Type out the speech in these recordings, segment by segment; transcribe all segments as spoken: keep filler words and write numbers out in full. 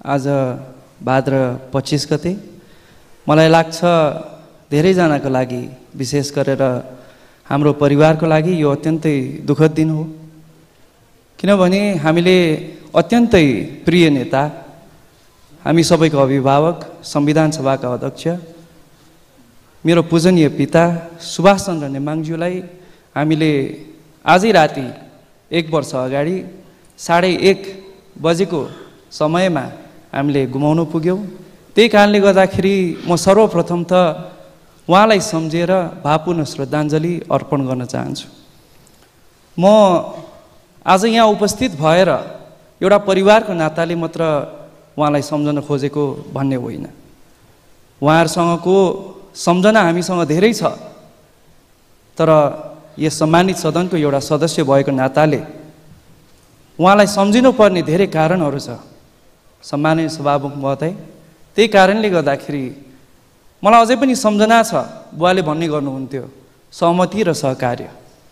आज भाद्र पच्चीस गते मलाई लाग्छ धेरैजनाको लागि विशेष गरेर हाम्रो परिवारको लागि यो अत्यन्तै दुःखद दिन हो। किनभने हामीले अत्यन्तै प्रिय नेता, हामी सबैको अभिभावक, संविधान सभाका अध्यक्ष, मेरो पूजनीय पिता सुभाष चन्द्र नेमाङज्यूलाई हामीले आजै राति एक वर्ष अगाडि साढे एक बजेको समयमा हामीले गुमाउन पुग्यौँ। त्यही कारणले गर्दाखेरि म सर्वप्रथम त उहाँलाई सम्झेर भावपूर्ण श्रद्धाञ्जली अर्पण गर्न चाहन्छु। म आज यहाँ उपस्थित भएर एउटा परिवारको नाताले मात्र उहाँलाई सम्झन खोजेको भन्ने होइन। उहाँहरूसँगको सम्झना हामीसँग धेरै छ, तर यस सम्मानित सदनको एउटा सदस्य भएको नाताले उहाँलाई सम्झिनुपर्ने धेरै कारणहरू छ। सम्माननीय सभामुख महोदय, त्यही कारणले गर्दाखेरि मलाई अझै पनि सम्झना छ, बुवाले भन्ने गर्नुहुन्थ्यो सहमति र सहकार्य।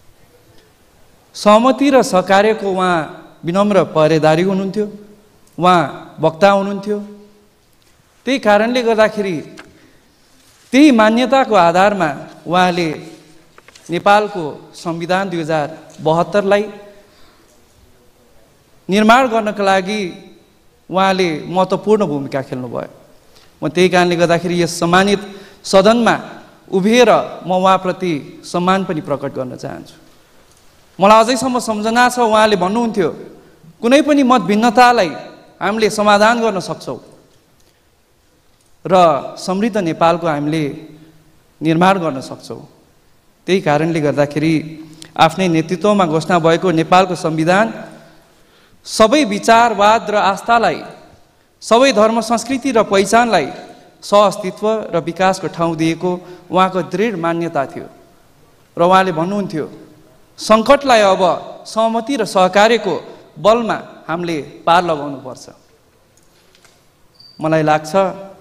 सहमति र सहकार्यको उहाँ विनम्र पहरेदारी हुनुहुन्थ्यो, उहाँ वक्ता हुनुहुन्थ्यो। त्यही कारणले गर्दाखेरि त्यही मान्यताको आधारमा उहाँले नेपालको संविधान दुई हजार बहत्तरलाई निर्माण गर्नका लागि उहाँले महत्त्वपूर्ण भूमिका खेल्नुभयो। म त्यही कारणले गर्दाखेरि यस सम्मानित सदनमा उभिएर म उहाँप्रति सम्मान पनि प्रकट गर्न चाहन्छु। मलाई अझैसम्म सम्झना छ, उहाँले भन्नुहुन्थ्यो कुनै पनि मतभिन्नतालाई हामीले समाधान गर्न सक्छौँ र समृद्ध नेपालको हामीले निर्माण गर्न सक्छौँ। त्यही कारणले गर्दाखेरि आफ्नै नेतृत्वमा घोषणा भएको नेपालको संविधान सबै विचारवाद र आस्थालाई, सबै धर्म संस्कृति र पहिचानलाई सहअस्तित्व र विकासको ठाउँ दिएको उहाँको दृढ मान्यता थियो। र उहाँले भन्नुहुन्थ्यो सङ्कटलाई अब सहमति र सहकार्यको बलमा हामीले पार लगाउनुपर्छ। मलाई लाग्छ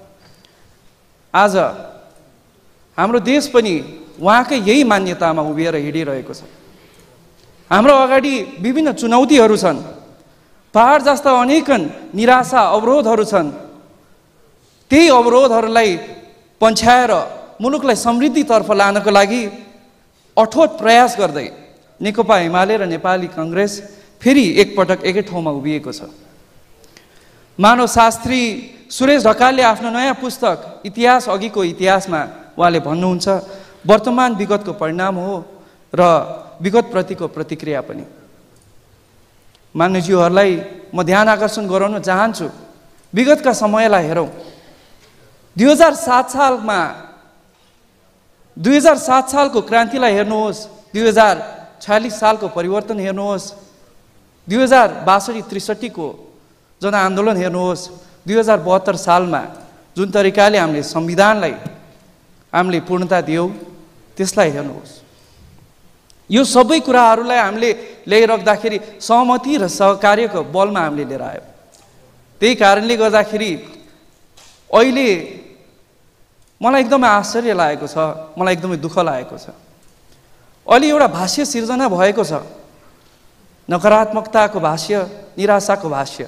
आज हाम्रो देश पनि उहाँकै यही मान्यतामा उभिएर हिँडिरहेको छ। हाम्रो अगाडि विभिन्न चुनौतीहरू छन्, पहाड जस्ता अनेकन निराशा अवरोधहरू छन्। त्यही अवरोधहरूलाई पन्छ्याएर मुलुकलाई समृद्धितर्फ लानको लागि अठोट प्रयास गर्दै नेकपा एमाले र नेपाली काङ्ग्रेस फेरि एकपटक एकै ठाउँमा उभिएको छ। मानव शास्त्री सुरेश ढकालले आफ्नो नयाँ पुस्तक इतिहास अघिको इतिहासमा उहाँले भन्नुहुन्छ वर्तमान विगतको परिणाम हो र विगतप्रतिको प्रतिक्रिया पनि। मान्यज्यूहरूलाई म ध्यान आकर्षण गराउन चाहन्छु, विगतका समयलाई हेरौँ। दुई हजार सात सालमा दुई हजार सात सालको क्रान्तिलाई हेर्नुहोस्, दुई हजार छयालिस सालको परिवर्तन हेर्नुहोस्, दुई हजार बासठी त्रिसठीको जनआन्दोलन हेर्नुहोस्, दुई हजार बहत्तर सालमा जुन तरिकाले हामीले संविधानलाई हामीले पूर्णता दियौँ त्यसलाई हेर्नुहोस्। यो सबै कुराहरूलाई हामीले ल्याइराख्दाखेरि सहमति र सहकार्यको बलमा हामीले लिएर आयौँ। त्यही कारणले गर्दाखेरि अहिले मलाई एकदमै आश्चर्य लागेको छ, मलाई एकदमै दुःख लागेको छ। अहिले एउटा भाष्य सिर्जना भएको छ, नकारात्मकताको भाष्य, निराशाको भाष्य।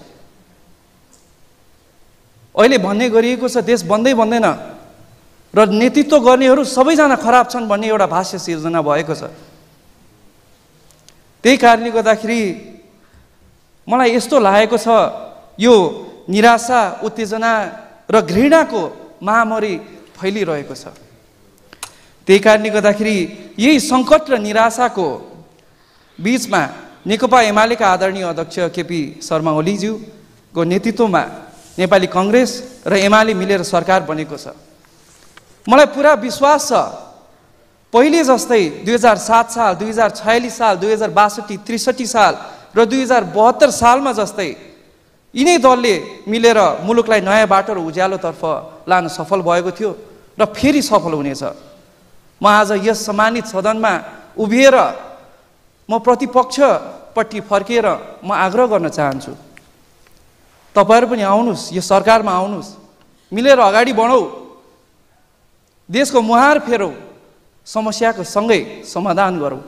अहिले भन्ने गरिएको छ देश बन्दै बन्दैन र नेतृत्व गर्नेहरू सबैजना खराब छन् भन्ने एउटा भाष्य सिर्जना भएको छ। त्यही कारणले गर्दाखेरि मलाई यस्तो लागेको छ यो निराशा, उत्तेजना र घृणाको महामारी फैलिरहेको छ। त्यही कारणले गर्दाखेरि यही सङ्कट र निराशाको बिचमा नेकपा एमालेका आदरणीय अध्यक्ष केपी शर्मा ओलीज्यूको नेतृत्वमा नेपाली काङ्ग्रेस र एमाले मिलेर सरकार बनेको छ। मलाई पुरा विश्वास छ पहिले जस्तै दुई हजार सात साल, दुई हजार छयालिस साल, दुई हजार बासठी त्रिसठी साल र दुई हजार बहत्तर सालमा जस्तै यिनै दलले मिलेर मुलुकलाई नयाँ बाटो र उज्यालोतर्फ लान सफल भएको थियो र फेरि सफल हुनेछ। म आज यस सम्मानित सदनमा उभिएर म प्रतिपक्षपट्टि फर्किएर म आग्रह गर्न चाहन्छु, तपाईँहरू पनि आउनुहोस्, यो सरकारमा आउनुहोस्, मिलेर अगाडि बढौँ, देशको मुहार फेरौँ, समस्याको सँगै समाधान गरौँ।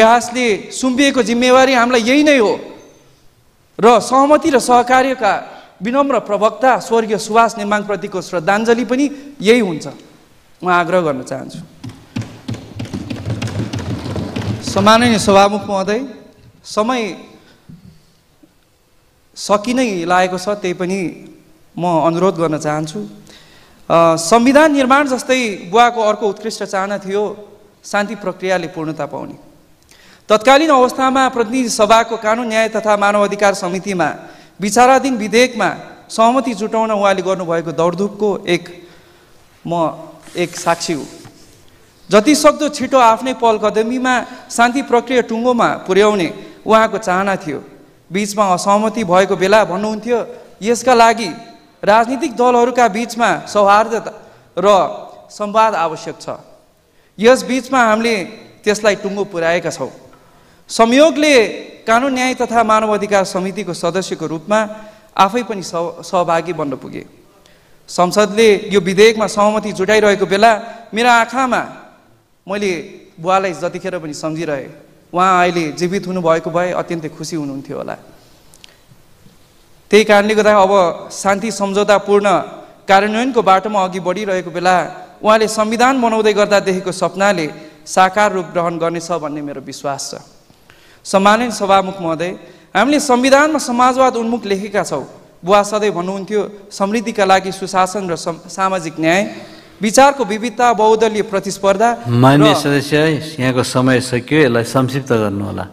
इतिहासले सुम्पिएको जिम्मेवारी हामीलाई यही नै हो र सहमति र सहकार्यका विनम्र प्रवक्ता स्वर्गीय सुभाष नेमाङप्रतिको श्रद्धाञ्जली पनि यही हुन्छ, म आग्रह गर्न चाहन्छु। सम्माननीय सभामुख महोदय, समय सकिनै लागेको छ, त्यही पनि म अनुरोध गर्न चाहन्छु। संविधान निर्माण जस्तै बुवाको अर्को उत्कृष्ट चाहना थियो शान्ति प्रक्रियाले पूर्णता पाउने। तत्कालीन अवस्थामा प्रतिनिधि सभाको कानुन न्याय तथा मानव अधिकार समितिमा विचाराधीन विधेयकमा सहमति जुटाउन उहाँले गर्नुभएको दौडधुपको एक म एक साक्षी हुँ। जति सक्दो छिटो आफ्नै पहल कदमीमा शान्ति प्रक्रिया टुङ्गोमा पुर्याउने उहाँको चाहना थियो। बीचमा असहमति भएको बेला भन्नुहुन्थ्यो, यसका लागि राजनीतिक दलहरूका बीचमा सौहार्दता र संवाद आवश्यक छ। यस बीचमा हामीले त्यसलाई टुङ्गो पुर्याएका छौँ। संयोगले कानुन न्याय तथा मानव अधिकार समितिको सदस्यको रूपमा आफै पनि सहभागी बन्न पुगे। संसदले यो विधेयकमा सहमति जुटाइरहेको बेला मेरा आँखामा मैले बुवालाई जतिखेर पनि सम्झिरहेँ। उहाँ अहिले जीवित हुनुभएको भए अत्यन्तै खुसी हुनुहुन्थ्यो होला। त्यही कारणले गर्दा अब शान्ति सम्झौतापूर्ण कार्यान्वयनको बाटोमा अघि बढिरहेको बेला उहाँले संविधान बनाउँदै गर्दा देखेको सपनाले साकार रूप ग्रहण गर्नेछ भन्ने मेरो विश्वास छ। सम्माननीय सभामुख महोदय, हामीले संविधानमा समाजवाद उन्मुख लेखेका छौँ। बुवा सधैँ भन्नुहुन्थ्यो, समृद्धिका लागि सुशासन र सामाजिक न्याय, विचारको विविधता, बहुदलीय प्रतिस्पर्धा। माननीय सदस्य, यहाँको समय सकियो, यसलाई संक्षिप्त गर्नुहोला।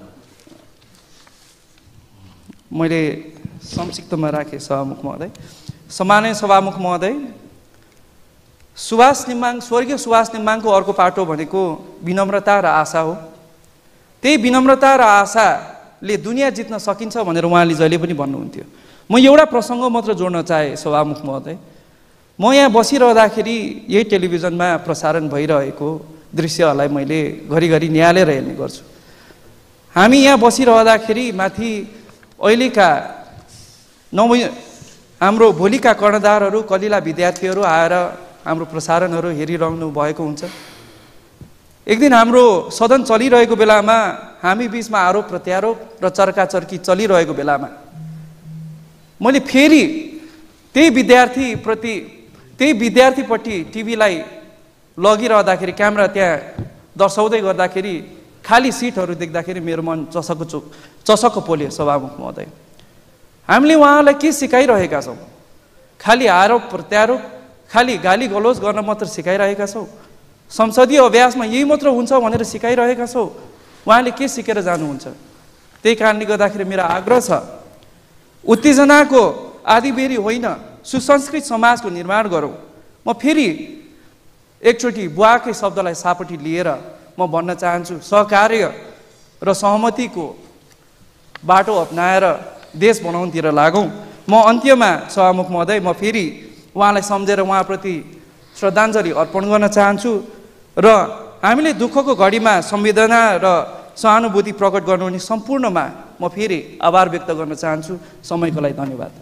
मैले संक्षिप्तमा राखेँ सभामुख महोदय। सम्माननीय सभामुख महोदय, सुभाष नेमाङ स्वर्गीय सुभाष नेमाङको अर्को पाटो भनेको विनम्रता र आशा हो। त्यही विनम्रता र आशाले दुनियाँ जित्न सकिन्छ भनेर उहाँले जहिले पनि भन्नुहुन्थ्यो। म एउटा प्रसङ्ग मात्र जोड्न चाहे सभामुख महोदय। म यहाँ बसिरहँदाखेरि यही टेलिभिजनमा प्रसारण भइरहेको दृश्यहरूलाई मैले घरिघरि निहालेर हेर्ने गर्छु। हामी यहाँ बसिरहँदाखेरि माथि अहिलेका नव हाम्रो भोलिका कर्णधारहरू कलिला विद्यार्थीहरू आएर हाम्रो प्रसारणहरू हेरिरहनु भएको हुन्छ। एक दिन हाम्रो सदन चलिरहेको बेलामा हामी बिचमा आरोप प्रत्यारोप र चर्काचर्की चलिरहेको बेलामा मैले फेरि त्यही विद्यार्थीप्रति त्यही विद्यार्थीपट्टि टिभीलाई लगिरहँदाखेरि क्यामेरा त्यहाँ दर्शाउँदै गर्दाखेरि खाली सिटहरू देख्दाखेरि मेरो मन चसको चो चसको पोल्यो सभामुख महोदय। हामीले उहाँलाई के सिकाइरहेका छौँ? खालि आरोप प्रत्यारोप, खालि गाली गलोज गर्न मात्र सिकाइरहेका छौँ? संसदीय अभ्यासमा यही मात्र हुन्छ भनेर सिकाइरहेका छौँ? उहाँले के सिकेर जानुहुन्छ? त्यही कारणले गर्दाखेरि मेरो आग्रह छ, उत्तेजनाको आदिबेरी होइन, सुसंस्कृत समाजको निर्माण गरौँ। म फेरि एकचोटि बुवाकै शब्दलाई सापट्टि लिएर म भन्न चाहन्छु, सहकार्य र सहमतिको बाटो अपनाएर देश बनाउनतिर लागौँ। म अन्त्यमा सभामुख महोदय, म फेरि उहाँलाई सम्झेर उहाँप्रति श्रद्धाञ्जली अर्पण गर्न चाहन्छु र हामीले दुःखको घडीमा संवेदना र सहानुभूति प्रकट गर्नुहुने सम्पूर्णमा म फेरि आभार व्यक्त गर्न चाहन्छु। समयको लागि धन्यवाद।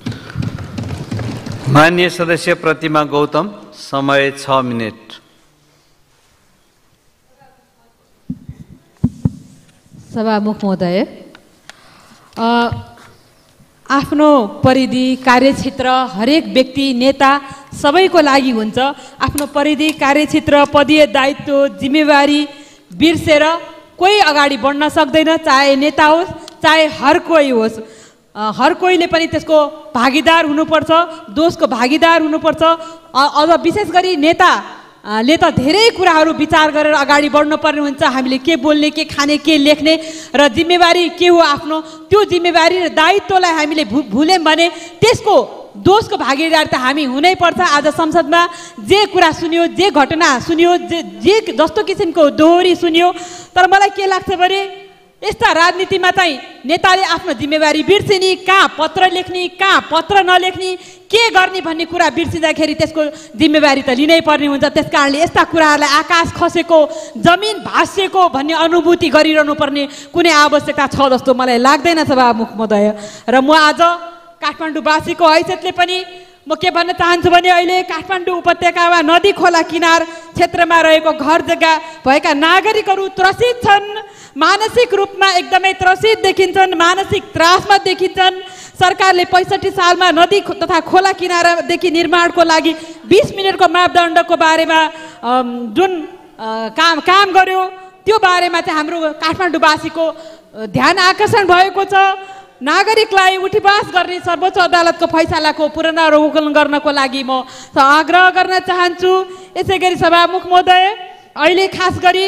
माननीय सदस्य प्रतिमा गौतम, समय छ मिनट। सभामुख महोदय, आफ्नो परिधि कार्यक्षेत्र हरेक व्यक्ति नेता सबैको लागि हुन्छ। आफ्नो परिधि कार्यक्षेत्र पदीय दायित्व जिम्मेवारी बिर्सेर कोही अगाडि बढ्न सक्दैन, चाहे नेता होस् चाहे हर कोही होस्। हर कोहीले पनि त्यसको भागीदार हुनुपर्छ, दोषको भागीदार हुनुपर्छ। अझ विशेष गरी नेता ले त धेरै कुराहरू विचार गरेर अगाडि बढ्नुपर्ने हुन्छ। हामीले के बोल्ने, के खाने, के लेख्ने र जिम्मेवारी के हो आफ्नो, त्यो जिम्मेवारी र दायित्वलाई हामीले भु भुल्यौँ भने त्यसको दोषको भागीदार त हामी हुनैपर्छ। आज संसदमा जे कुरा सुनियो, जे घटना सुनियो, जे जे जस्तो किसिमको दोहोरी सुनियो, तर मलाई के लाग्छ भने यस्ता राजनीतिमा चाहिँ नेताले आफ्नो जिम्मेवारी बिर्सिने, कहाँ पत्र लेख्ने, कहाँ पत्र नलेख्ने, के गर्ने भन्ने कुरा बिर्सिँदाखेरि त्यसको जिम्मेवारी त लिनै पर्ने हुन्छ। त्यस कारणले यस्ता कुराहरूलाई आकाश खसेको, जमिन भाँसिएको भन्ने अनुभूति गरिरहनु पर्ने कुनै आवश्यकता छ जस्तो मलाई लाग्दैन सभामुख महोदय। र म आज काठमाडौँवासीको हैसियतले पनि म के भन्न चाहन्छु भने अहिले काठमाडौँ उपत्यकामा नदी खोला किनार क्षेत्रमा रहेको घर जग्गा भएका नागरिकहरू त्रसित छन्, मानसिक रूपमा एकदमै त्रसित देखिन्छन्, मानसिक त्रासमा देखिन्छन्। सरकारले पैँसठी सालमा नदी तथा खोला किनारादेखि निर्माणको लागि बिस मिनटको मापदण्डको बारेमा जुन काम काम गर्यो त्यो बारेमा चाहिँ हाम्रो काठमाडौँवासीको ध्यान आकर्षण भएको छ। नागरिकलाई उठीवास गर्ने सर्वोच्च अदालतको फैसलाको पुनरावलोकन गर्नको लागि म आग्रह गर्न चाहन्छु। यसै गरी सभामुख महोदय, अहिले खास गरी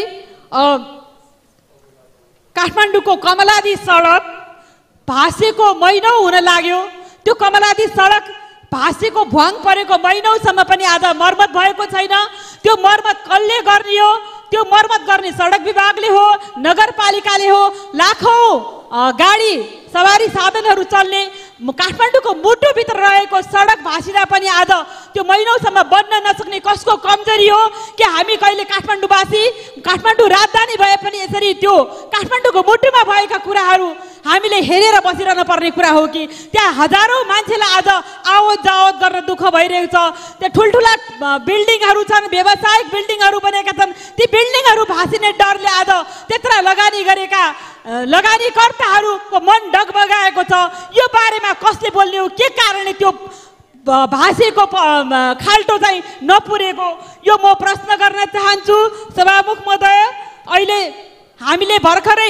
काठमाडौँको कमलादी सडक भाँसेको महिनौ हुन लाग्यो। त्यो कमलादी सडक भाँसेको भुवाङ परेको महिनौसम्म पनि आज मर्मत भएको छैन। त्यो मर्मत कसले गर्ने हो? त्यो मर्मत गर्ने सडक विभागले हो, नगरपालिकाले हो। लाखौँ गाडी सवारी साधनहरू चल्ने काठमाडौँको मुटुभित्र रहेको सडक भाँसिँदा पनि आज त्यो महिनौसम्म बन्न नसक्ने कसको कमजोरी हो कि हामी कहिले काठमाडौँवासी काठमाडौँ राजधानी भए पनि यसरी त्यो काठमाडौँको मुटुमा भएका कुराहरू हामीले हेरेर बसिरहनु पर्ने कुरा हो कि त्यहाँ हजारौँ मान्छेलाई आज आवत जावत गर्न दुःख भइरहेको छ। त्यहाँ ठुल्ठुला बिल्डिङहरू छन्, व्यावसायिक बिल्डिङहरू बनेका छन्। ती बिल्डिङहरू भाँसिने डरले आज त्यत्र लगानी गरेका लगानीकर्ताहरूको मन डगमगाएको छ। यो बारेमा कसले बोल्ने हो? के कारणले त्यो भाँसेको खाल्टो चाहिँ नपुरेको? यो म प्रश्न गर्न चाहन्छु। सभामुख महोदय, अहिले हामीले भर्खरै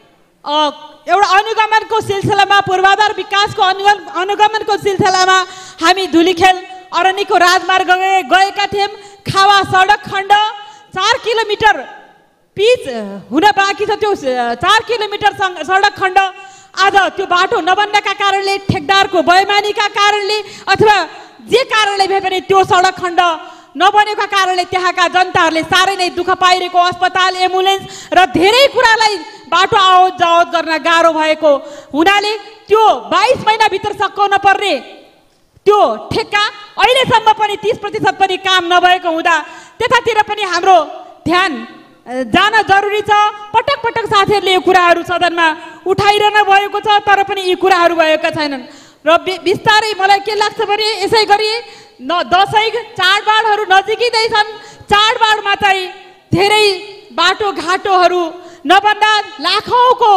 एउटा अनुगमनको सिलसिलामा पूर्वाधार विकासको अनुगमनको सिलसिलामा हामी धुलीखेल अरण्यको राजमार्ग गएका थियौँ। खावा सडक खण्ड चार किलोमिटर पिच हुन बाँकी छ। त्यो चार किलोमिटर सडक खण्ड आज त्यो बाटो नबन्नका कारणले, ठेकदारको बेइमानीका कारणले अथवा जे कारणले भए पनि त्यो सडक खण्ड नबनेका कारणले त्यहाँका जनताहरूले साह्रै नै दुःख पाइरहेको, अस्पताल, एम्बुलेन्स र धेरै कुरालाई बाटो आवत जावत गर्न गाह्रो भएको हुनाले त्यो बाइस महिनाभित्र सकाउन पर्ने त्यो ठेक्का अहिलेसम्म पनि तीस प्रतिशत पनि काम नभएको हुँदा त्यतातिर पनि हाम्रो ध्यान जान जरुरी छ। पटक पटक साथीहरूले यो कुराहरू सदनमा उठाइरहनु भएको छ, तर पनि यी कुराहरू भएका छैनन्। र बिस्तारै मलाई के लाग्छ भने यसै गरी न दसैँ चाडबाडहरू नजिकै छन्। चाडबाडमा चाहिँ धेरै बाटोघाटोहरू नबन्दा लाखौँको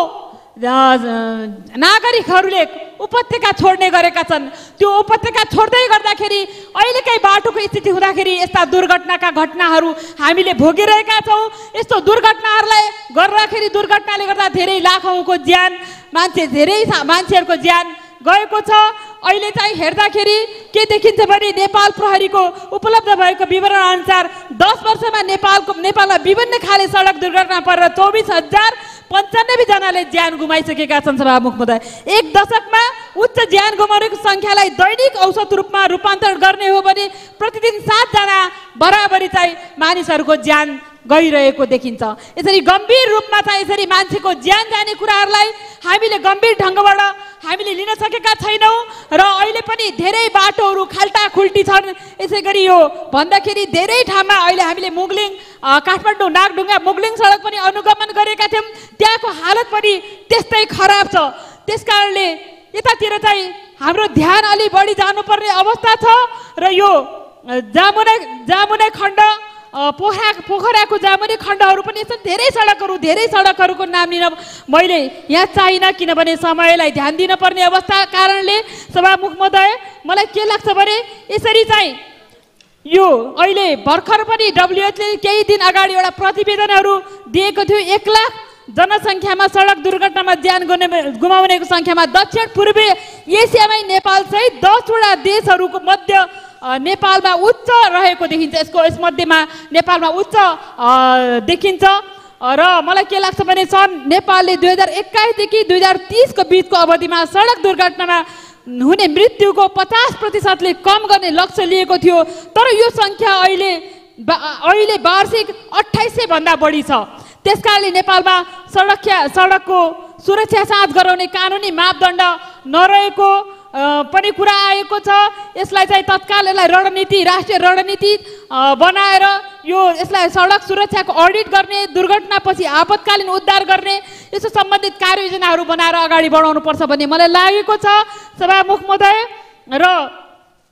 नागरिकहरूले उपत्यका छोड्ने गरेका छन्। त्यो उपत्यका छोड्दै गर्दाखेरि अहिलेकै बाटोको स्थिति हुँदाखेरि यस्ता दुर्घटनाका घटनाहरू हामीले भोगिरहेका छौँ। यस्तो दुर्घटनाहरूलाई गर्दाखेरि दुर्घटनाले गर्दा धेरै लाखौँको ज्यान मान्छे धेरै मान्छेहरूको ज्यान गएको छ। अहिले चाहिँ हेर्दाखेरि के देखिन्छ भने नेपाल प्रहरीको उपलब्ध भएको विवरण अनुसार दस वर्षमा नेपालको नेपालमा विभिन्न खाले सडक दुर्घटना परेर चौबिस हजार पन्चानब्बे जनाले ज्यान गुमाइसकेका छन्। सभामुख महोदय, एक दशकमा उच्च ज्यान गुमाउनेको सङ्ख्यालाई दैनिक औसत रूपमा रूपान्तरण गर्ने हो भने प्रतिदिन सातजना बराबरी चाहिँ मानिसहरूको ज्यान गइरहेको देखिन्छ। यसरी गम्भीर रूपमा चाहिँ यसरी मान्छेको ज्यान जाने कुराहरूलाई हामीले गम्भीर ढङ्गबाट हामीले लिन सकेका छैनौँ र अहिले पनि धेरै बाटोहरू खाल्टा खुल्टी छन्। यसै गरी यो भन्दाखेरि धेरै ठाउँमा अहिले हामीले मुगलिङ काठमाडौँ नागढुङ्गा मुगलिङ सडक पनि अनुगमन गरेका थियौँ। त्यहाँको हालत पनि त्यस्तै खराब छ। त्यस कारणले यतातिर चाहिँ हाम्रो ध्यान अलि बढी जानुपर्ने अवस्था छ र यो जामुना जामुना खण्ड पोखरा पोखराको जामुने खण्डहरू पनि यस्तो धेरै सडकहरू धेरै सडकहरूको नाम लिन मैले यहाँ चाहिनँ, किनभने समयलाई ध्यान दिनुपर्ने अवस्था कारणले। सभामुख महोदय, मलाई के लाग्छ भने यसरी चाहिँ यो अहिले भर्खर पनि डब्ल्युएचले केही दिन अगाडि एउटा प्रतिवेदनहरू दिएको थियो। एक लाख जनसङ्ख्यामा सडक दुर्घटनामा ज्यान गुमाउनेको सङ्ख्यामा दक्षिण पूर्वी एसियामै नेपाल सहित दसवटा देशहरूको मध्य नेपालमा उच्च रहेको देखिन्छ। यसको यसमध्येमा नेपालमा उच्च देखिन्छ र मलाई के लाग्छ भने सन् नेपालले दुई हजार एक्काइसदेखि दुई हजार तिसको बिचको अवधिमा सडक दुर्घटनामा हुने मृत्युको पचास प्रतिशतले कम गर्ने लक्ष्य लिएको थियो, तर यो सङ्ख्या अहिले अहिले वार्षिक अठाइस सय भन्दा बढी छ। त्यसकारणले नेपालमा सडक सडकको सुरक्षा साथ गराउने कानुनी मापदण्ड नरहेको पनि कुरा आएको छ। यसलाई चाहिँ तत्काल यसलाई रणनीति राष्ट्रिय रणनीति बनाएर यो यसलाई सडक सुरक्षाको अडिट गर्ने, दुर्घटनापछि आपतकालीन उद्धार गर्ने यस्तो सम्बन्धित कार्ययोजनाहरू बनाएर अगाडि बढाउनुपर्छ भन्ने मलाई लागेको छ। सभामुख महोदय, र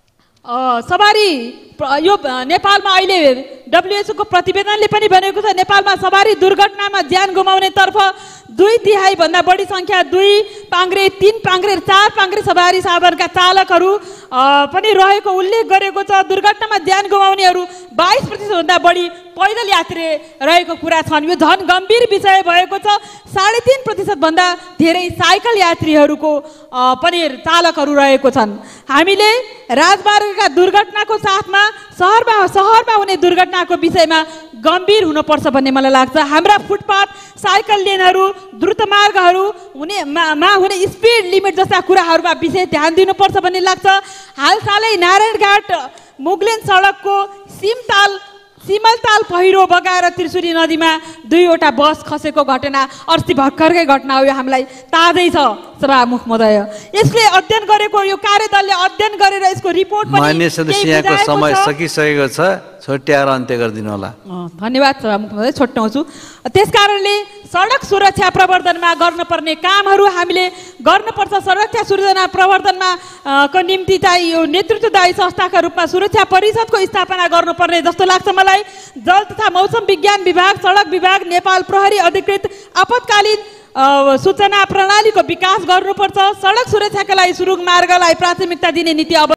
अ, सवारी प्र- यो अ, नेपालमा अहिले डब्लुएचओ को प्रतिवेदनले पनि भनेको छ नेपालमा सवारी दुर्घटनामा ज्यान गुमाउनेतर्फ दुई तिहाई भन्दा बढी संख्या दुई पाङ्ग्रे तीन पाङ्ग्रे चार पाङ्ग्रे सवारी साधनका चालकहरू अ, पनि रहेको उल्लेख गरेको छ। दुर्घटनामा ज्यान गुमाउनेहरू बाइस प्रतिशत भन्दा बढी पैदल यात्री रहेको कुरा छन्। यो झन् गम्भीर विषय भएको छ। साढे तीन प्रतिशत भन्दा धेरै साइकल यात्रीहरूको अ, पनि चालकहरू रहेको छन्। हामीले राजमार्गका दुर्घटनाको साथमा सहरमा सहरमा हुने दुर्घटनाको विषयमा गम्भीर हुनुपर्छ भन्ने मलाई लाग्छ। हाम्रा फुटपाथ साइकल लेनहरू द्रुत मार्गहरू हुने मा, मा हुने स्पिड लिमिट जस्ता कुराहरूमा विशेष ध्यान दिनुपर्छ भन्ने लाग्छ। हालसालै नारायणघाट मुगलेन सडकको सिमताल सिमलताल पहिरो बगाएर त्रिशुली नदीमा दुईवटा बस खसेको घटना अस्ति भर्खरकै घटना हो। यो हामीलाई ताजै छ सभामुख महोदय। यसले अध्ययन गरेको यो कार्यदलले अध्ययन गरेर यसको रिपोर्ट पनि मान्य सदस्य यहाँको बुझाएको समय छ। सकिसकेको छ, छोट्याएर अन्त्य गरिदिनु होला। अँ, धन्यवाद सभामुख महोदय, छोट्याउँछु। त्यसकारणले सडक सुरक्षा प्रवर्धनमा गर्नुपर्ने कामहरू हामीले गर्नुपर्छ। सुरक्षा सुरक्षा प्रवर्धनमा अ, को निम्ति चाहिँ यो नेतृत्वदायी संस्थाका रूपमा सुरक्षा परिषदको स्थापना गर्नुपर्ने जस्तो लाग्छ मलाई। जल तथा मौसम विज्ञान विभाग, सडक विभाग, नेपाल प्रहरी अधिकृत आपतकालीन अ, सूचना प्रणालीको विकास गर्नुपर्छ। सडक सुरक्षाका लागि सुरुङ मार्गलाई प्राथमिकता दिने नीति अब